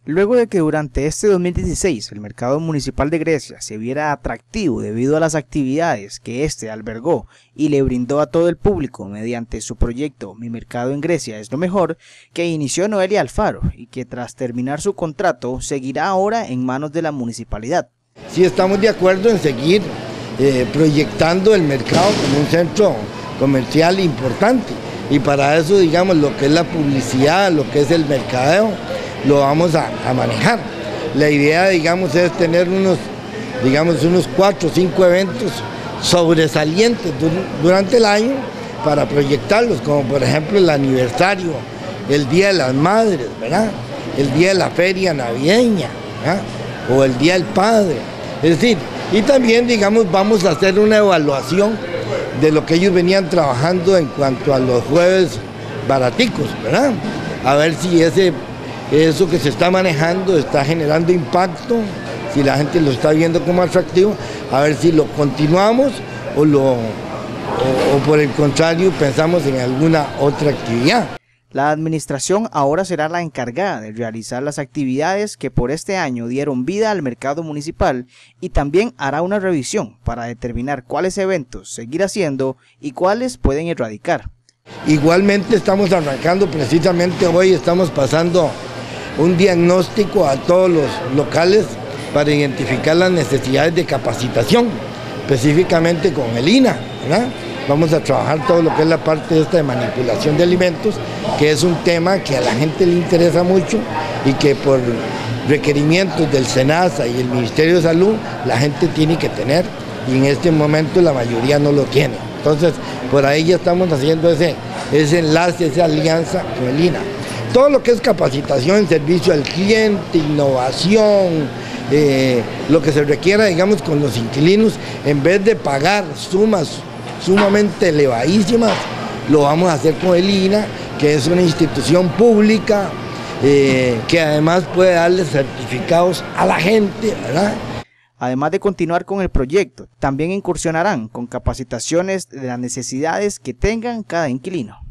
Luego de que durante este 2016 el mercado municipal de Grecia se viera atractivo debido a las actividades que este albergó y le brindó a todo el público mediante su proyecto Mi Mercado en Grecia es lo mejor, que inició Noelia Alfaro y que tras terminar su contrato seguirá ahora en manos de la municipalidad. Sí estamos de acuerdo en seguir proyectando el mercado como un centro comercial importante, y para eso, digamos, lo que es la publicidad, lo que es el mercadeo, lo vamos a manejar. La idea, digamos, es tener unos 4 o 5 eventos sobresalientes durante el año para proyectarlos, como por ejemplo el aniversario, el Día de las Madres, ¿verdad? El Día de la Feria Navideña, ¿verdad? O el Día del Padre. Es decir, y también, digamos, vamos a hacer una evaluación de lo que ellos venían trabajando en cuanto a los jueves baraticos, ¿verdad? A ver si eso que se está manejando está generando impacto, si la gente lo está viendo como atractivo, a ver si lo continuamos o por el contrario pensamos en alguna otra actividad. La administración ahora será la encargada de realizar las actividades que por este año dieron vida al mercado municipal y también hará una revisión para determinar cuáles eventos seguir haciendo y cuáles pueden erradicar. Igualmente estamos arrancando, precisamente hoy estamos pasando un diagnóstico a todos los locales para identificar las necesidades de capacitación, específicamente con el INA, ¿verdad? Vamos a trabajar todo lo que es la parte esta de manipulación de alimentos, que es un tema que a la gente le interesa mucho y que por requerimientos del SENASA y el Ministerio de Salud la gente tiene que tener, y en este momento la mayoría no lo tiene. Entonces, por ahí ya estamos haciendo ese enlace, esa alianza con el INA. Todo lo que es capacitación, servicio al cliente, innovación, lo que se requiera, digamos, con los inquilinos, en vez de pagar sumas sumamente elevadísimas, lo vamos a hacer con el INA, que es una institución pública que además puede darle certificados a la gente, ¿verdad? Además de continuar con el proyecto, también incursionarán con capacitaciones de las necesidades que tengan cada inquilino.